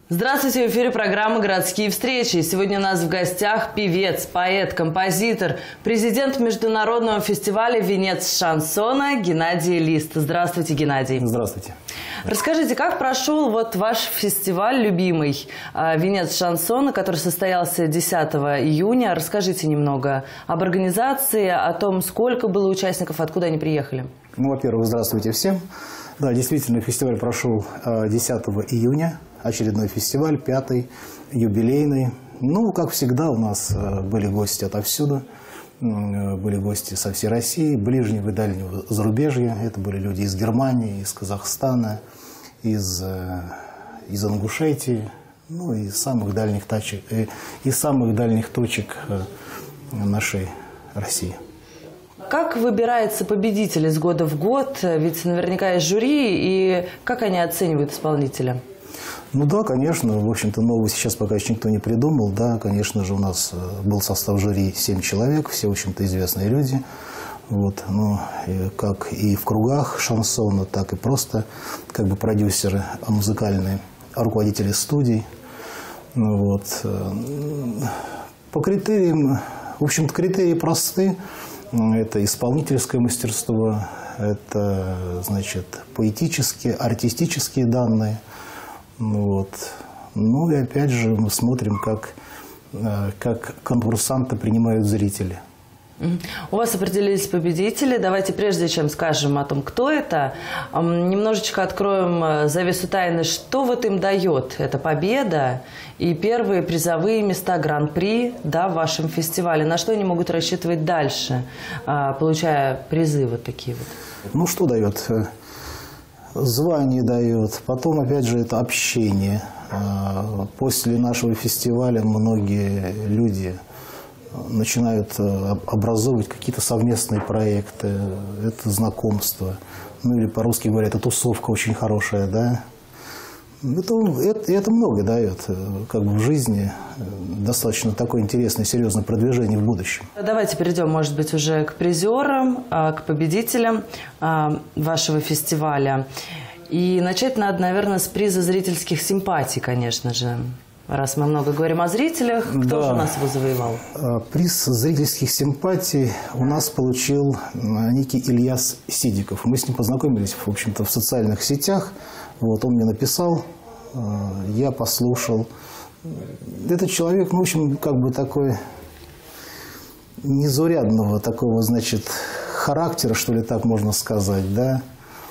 Здравствуйте, в эфире программа «Городские встречи». Сегодня у нас в гостях певец, поэт, композитор, президент международного фестиваля «Венец шансона» Геннадий Лист. Здравствуйте, Геннадий. Здравствуйте. Расскажите, как прошел ваш фестиваль любимый «Венец шансона», который состоялся 10 июня. Расскажите немного об организации, о том, сколько было участников, откуда они приехали. Во-первых, здравствуйте всем. Да, действительно, фестиваль прошел 10 июня. Очередной фестиваль, 5-й, юбилейный. Ну, как всегда, у нас были гости отовсюду. Были гости со всей России, ближнего и дальнего зарубежья. Это были люди из Германии, из Казахстана, из Ингушетии, ну, из самых дальних точек нашей России. Как выбирается победитель из года в год? Ведь наверняка есть жюри, и как они оценивают исполнителя? Ну да, конечно, в общем-то, нового сейчас пока еще никто не придумал. Да, конечно же, у нас был состав жюри 7 человек, все, в общем-то, известные люди. Вот, ну, как и в кругах шансона, так и просто как бы продюсеры музыкальные, руководители студий. Вот. По критериям, в общем-то, критерии просты. Это исполнительское мастерство, это, значит, поэтические, артистические данные. Вот. Ну и опять же мы смотрим, как конкурсанты принимают зрители. У вас определились победители. Давайте, прежде чем скажем о том, кто это, немножечко откроем завесу тайны, что вот им дает эта победа и первые призовые места Гран-при, да, в вашем фестивале. На что они могут рассчитывать дальше, получая призы вот такие вот? Ну что дает? Звание дает, потом, опять же, это общение. После нашего фестиваля многие люди начинают образовывать какие-то совместные проекты, это знакомство. Ну или по-русски говоря, это тусовка очень хорошая, да. Это много дает как бы в жизни, достаточно такое интересное, серьезное продвижение в будущем. Давайте перейдем, может быть, уже к призерам, к победителям вашего фестиваля. И начать надо, наверное, с приза зрительских симпатий, конечно же. Раз мы много говорим о зрителях, кто же у нас его завоевал? Приз зрительских симпатий у нас получил некий Ильяс Сидиков. Мы с ним познакомились, в общем-то, в социальных сетях. Вот, он мне написал, я послушал. Этот человек, ну, в общем, как бы такой незаурядного такого, значит, характера, что ли, так можно сказать, да.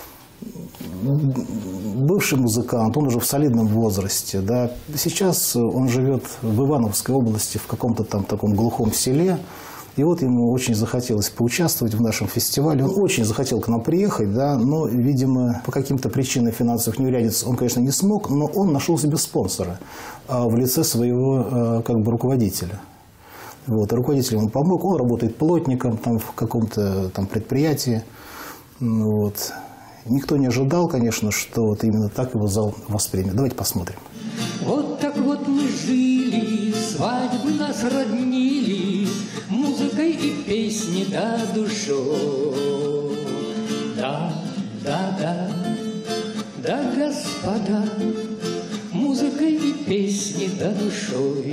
Бывший музыкант, он уже в солидном возрасте, да. Сейчас он живет в Ивановской области, в каком-то там таком глухом селе. И вот ему очень захотелось поучаствовать в нашем фестивале. Он очень захотел к нам приехать, да, но, видимо, по каким-то причинам финансовых неурядиц он, конечно, не смог, но он нашел себе спонсора в лице своего как бы руководителя. Вот, руководитель ему помог, он работает плотником там, в каком-то там предприятии. Вот. Никто не ожидал, конечно, что вот именно так его зал воспримет. Давайте посмотрим. Вот так вот мы жили, свадьбы нас роднили, музыкой и песни да душой. Да, да, да, да, господа, музыкой и песни да душой.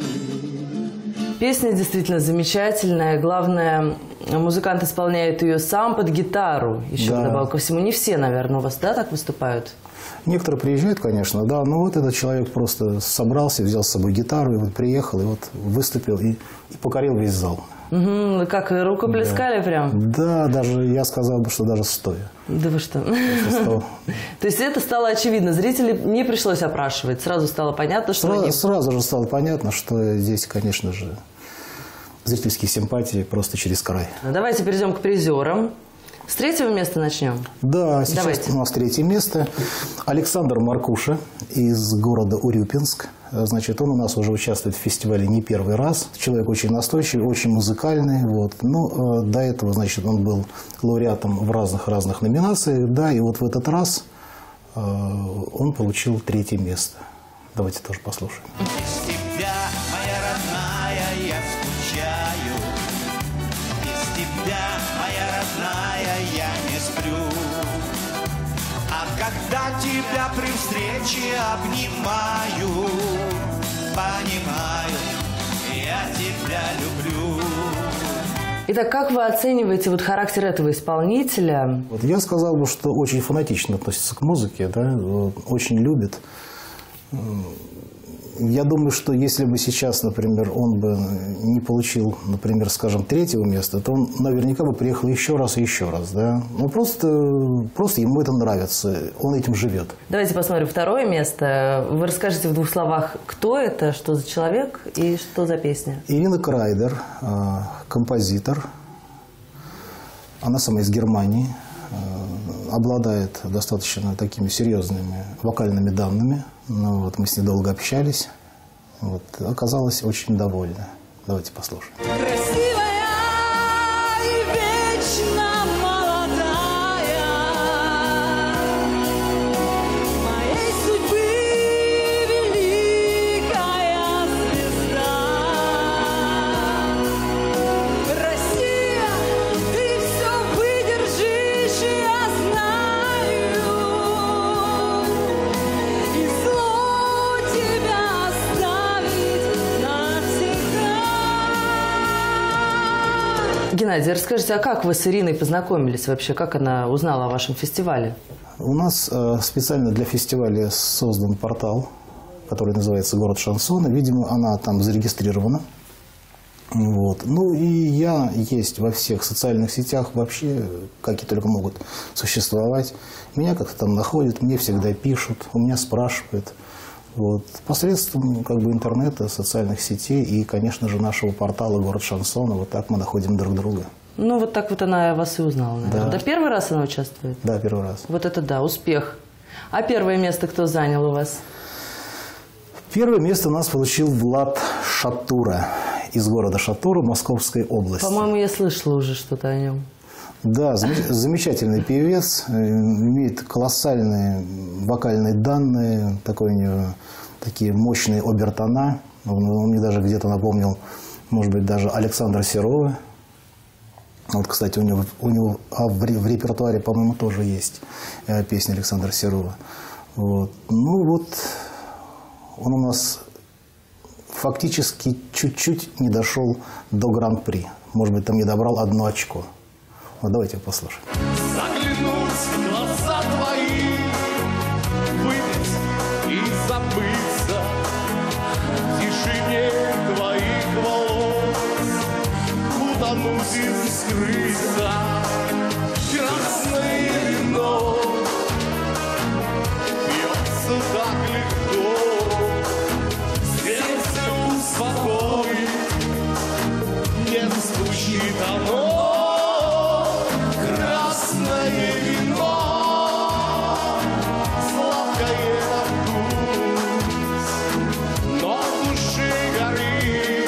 Песня действительно замечательная. Главное, музыкант исполняет ее сам под гитару. Еще вдобавок ко всему. Не все, наверное, у вас, да, так выступают? Некоторые приезжают, конечно, да, но вот этот человек просто собрался, взял с собой гитару, и вот приехал, и вот выступил, и покорил весь зал. Угу, как рукоплескали, да. Прям? Да, даже, я сказал бы, что даже стоя. Да вы что? То есть это стало очевидно, зрителей не пришлось опрашивать, сразу стало понятно, что Сразу же стало понятно, что здесь, конечно же, зрительские симпатии просто через край. Давайте перейдем к призерам. С третьего места начнем? Да, сейчас у нас третье место. Александр Маркуша из города Урюпинск. Значит, он у нас уже участвует в фестивале не первый раз. Человек очень настойчивый, очень музыкальный. Вот. Ну, до этого, значит, он был лауреатом в разных номинациях. Да, и вот в этот раз он получил третье место. Давайте тоже послушаем. Без тебя, моя родная, я скучаю. Без тебя, моя родная, я не сплю. А когда тебя при встрече обнимаю, понимаю, я тебя люблю. Итак, как вы оцениваете вот характер этого исполнителя? Вот я сказал бы, что очень фанатично относится к музыке, да, очень любит. Я думаю, что если бы сейчас, например, он бы не получил, например, скажем, 3-го места, то он наверняка бы приехал еще раз и еще раз, да. Ну, просто ему это нравится, он этим живет. Давайте посмотрим 2-е место. Вы расскажете в 2 словах, кто это, что за человек и что за песня. Ирина Крайдер, композитор. Она сама из Германии, обладает достаточно такими серьезными вокальными данными. Ну, вот мы с ней долго общались. Вот, оказалась очень довольна. Давайте послушаем. Красивая и вечно молодая, моей судьбы великая звезда. Россия, ты все выдержишь, я знаю, и зло тебя оставить навсегда. Геннадий, расскажите, а как вы с Ириной познакомились вообще? Как она узнала о вашем фестивале? У нас специально для фестиваля создан портал, который называется «Город шансона». Видимо, она там зарегистрирована. Вот. Ну и я есть во всех социальных сетях вообще, какие только могут существовать. Меня как-то там находят, мне всегда пишут, у меня спрашивают. Вот. Посредством как бы интернета, социальных сетей и, конечно же, нашего портала «Город шансона». Вот так мы находим друг друга. Ну, вот так вот она вас и узнала, наверное. Да. Да, первый раз она участвует? Да, первый раз. Вот это да, успех. А 1-е место кто занял у вас? 1-е место у нас получил Влад Шатура из города Шатура Московской области. По-моему, я слышала уже что-то о нем. Да, замечательный певец, имеет колоссальные вокальные данные, такой у него такие мощные обертона. Он мне даже где-то напомнил, может быть, даже Александра Серова. Вот, кстати, у него в репертуаре, по-моему, тоже есть песня Александра Серова. Вот. Ну вот, он у нас фактически чуть-чуть не дошел до Гран-при. Может быть, там не добрал 1 очко. Вот давайте послушаем. Заглянуть в глаза твои, выпить и забыться в тишине твоих волос, утонуть и скрыться. Красное вино пьется так легко, сердце успокоит, не звучит оно. Красное вино, сладкое на вкус, но в душе горит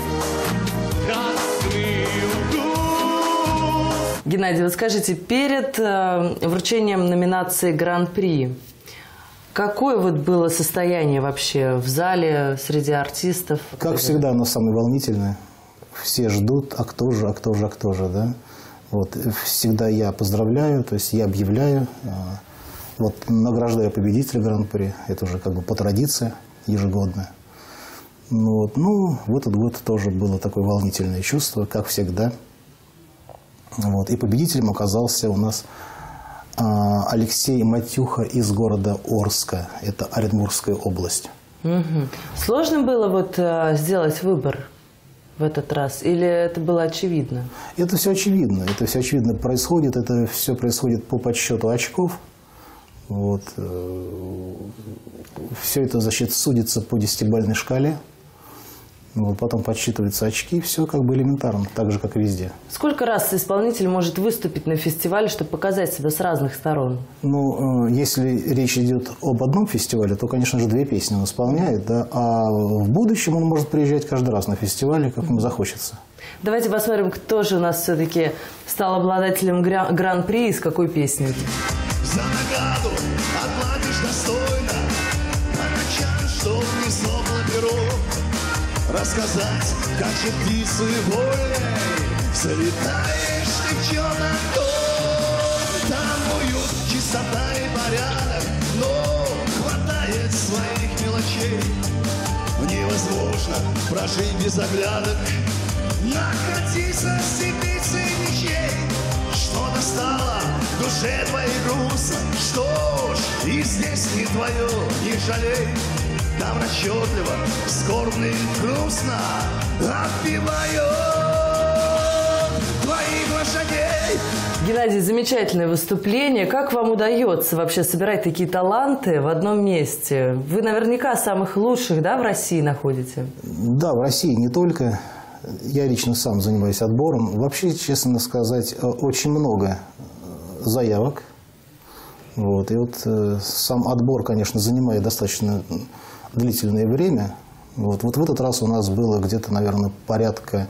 красный укус. Геннадий, вот скажите, перед вручением номинации Гран-при, какое вот было состояние вообще в зале, среди артистов? Как всегда, оно самое волнительное. Все ждут, а кто же, да? Вот, всегда я поздравляю, то есть я объявляю, вот, награждаю победителя Гран-при, это уже как бы по традиции ежегодно. Ну, в этот год тоже было такое волнительное чувство, как всегда. Вот, и победителем оказался у нас Алексей Матюха из города Орска, это Оренбургская область. Угу. Сложно было вот сделать выбор в этот раз? Или это было очевидно? Это все очевидно. Это все очевидно происходит. Это все происходит по подсчету очков. Вот. Все это, значит, судится по 10-бальной шкале. Вот. Потом подсчитываются очки. Все как бы элементарно, так же, как и везде. Сколько раз исполнитель может выступить на фестивале, чтобы показать себя с разных сторон? Ну, если речь идет об одном фестивале, то, конечно же, 2 песни он исполняет, да, а в будущем он может приезжать каждый раз на фестивале, как ему захочется. Давайте посмотрим, кто же у нас все-таки стал обладателем Гран-при и с какой песней. За награду отплатишь достойно, на ночах, чтоб не смогло перо рассказать, как же птицы вольной взлетаешь ты в черном доме. Там уют, чистота и порядок, ночей. Невозможно прожить без оглядок, накатиться с степицей мечей. Что-то стало в душе твоей грустно, что ж, и здесь не твое, не жалей. Там расчетливо, скорбно и грустно отпеваю твоих лошадей. Геннадий, замечательное выступление. Как вам удается вообще собирать такие таланты в одном месте? Вы наверняка самых лучших, да, в России находите? Да, в России не только. Я лично сам занимаюсь отбором. Вообще, честно сказать, очень много заявок. Вот. И вот сам отбор, конечно, занимает достаточно длительное время. Вот в этот раз у нас было где-то, наверное, порядка,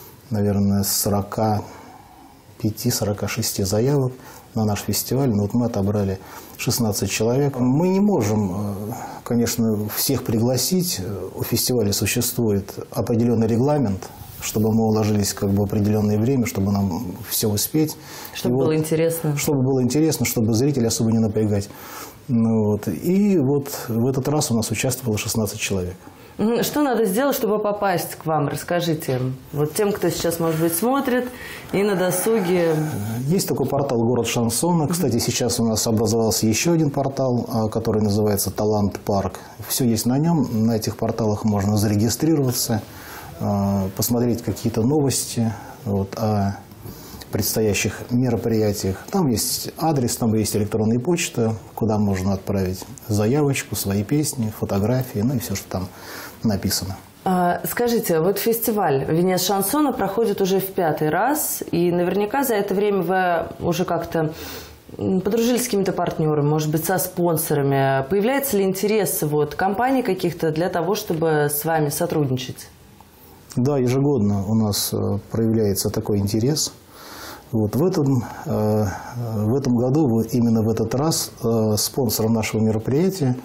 45-46 заявок на наш фестиваль. Но вот мы отобрали 16 человек. Мы не можем, конечно, всех пригласить. У фестиваля существует определенный регламент, чтобы мы уложились как бы в определенное время, чтобы нам все успеть. Чтобы было интересно. Чтобы было интересно, чтобы зрителей особо не напрягать. Ну, вот. И вот в этот раз у нас участвовало 16 человек. Что надо сделать, чтобы попасть к вам? Расскажите. Вот тем, кто сейчас, может быть, смотрит и на досуге. Есть такой портал «Город шансона». Кстати, сейчас у нас образовался еще один портал, который называется «Талант Парк». Все есть на нем. На этих порталах можно зарегистрироваться, посмотреть какие-то новости о предстоящих мероприятиях. Там есть адрес, там есть электронная почта, куда можно отправить заявочку, свои песни, фотографии, ну и все, что там написано. Скажите, вот фестиваль «Венец шансона» проходит уже в 5-й раз, и наверняка за это время вы уже как-то подружились с какими-то партнерами, может быть, со спонсорами. Появляется ли интерес компаний каких-то для того, чтобы с вами сотрудничать? Да, ежегодно у нас проявляется такой интерес. Вот в этом году, именно в этот раз, спонсором нашего мероприятия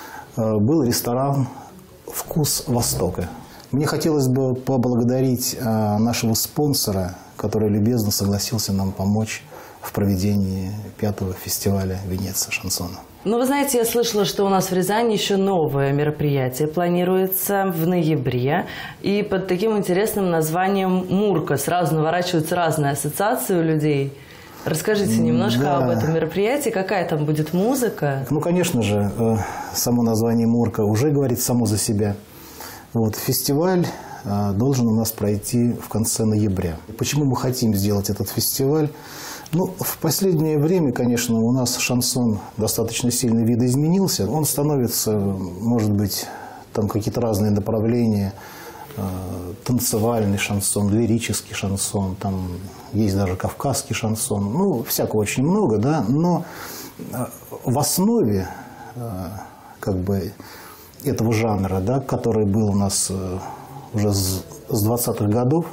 был ресторан «Вкус Востока». Мне хотелось бы поблагодарить нашего спонсора, который любезно согласился нам помочь в проведении 5-го фестиваля «Венец шансона». Ну, вы знаете, я слышала, что у нас в Рязани еще новое мероприятие планируется в ноябре. И под таким интересным названием «Мурка». Сразу наворачиваются разные ассоциации у людей. Расскажите немножко об этом мероприятии. Какая там будет музыка? Ну, конечно же, само название «Мурка» уже говорит само за себя. Вот, фестиваль должен у нас пройти в конце ноября. Почему мы хотим сделать этот фестиваль? Ну, в последнее время, конечно, у нас шансон достаточно сильно видоизменился. Он становится, может быть, там какие-то разные направления. Танцевальный шансон, лирический шансон, там есть даже кавказский шансон. Ну, всякого очень много, да. Но в основе как бы этого жанра, да, который был у нас уже с 20-х годов,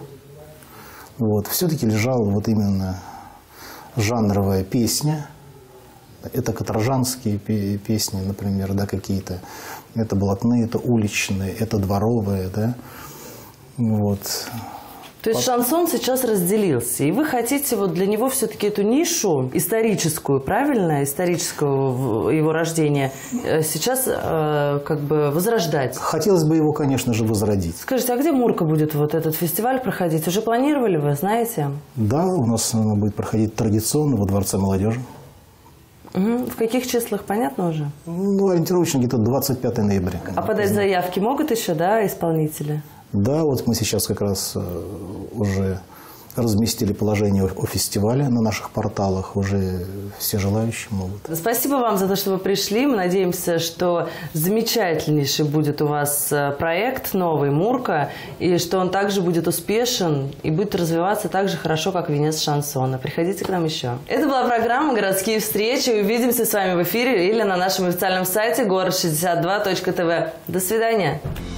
вот, все-таки лежала вот именно жанровая песня. Это каторжанские песни, например, да, какие-то. Это блатные, это уличные, это дворовые, да. Вот. То есть шансон сейчас разделился, и вы хотите для него все-таки эту нишу историческую, правильно, исторического его рождения, сейчас как бы возрождать? Хотелось бы его, конечно же, возродить. Скажите, а где Мурка будет этот фестиваль проходить? Уже планировали вы, знаете? Да, у нас она будет проходить традиционно во Дворце молодежи. Угу. В каких числах, понятно уже? Ну, ориентировочно где-то 25 ноября. А подать заявки могут еще, да, исполнители? Да, вот мы сейчас как раз уже разместили положение о фестивале на наших порталах. Уже все желающие могут. Спасибо вам за то, что вы пришли. Мы надеемся, что замечательнейший будет у вас проект новый «Мурка», и что он также будет успешен и будет развиваться так же хорошо, как «Венец шансона». Приходите к нам еще. Это была программа «Городские встречи». Увидимся с вами в эфире или на нашем официальном сайте город62.тв. До свидания.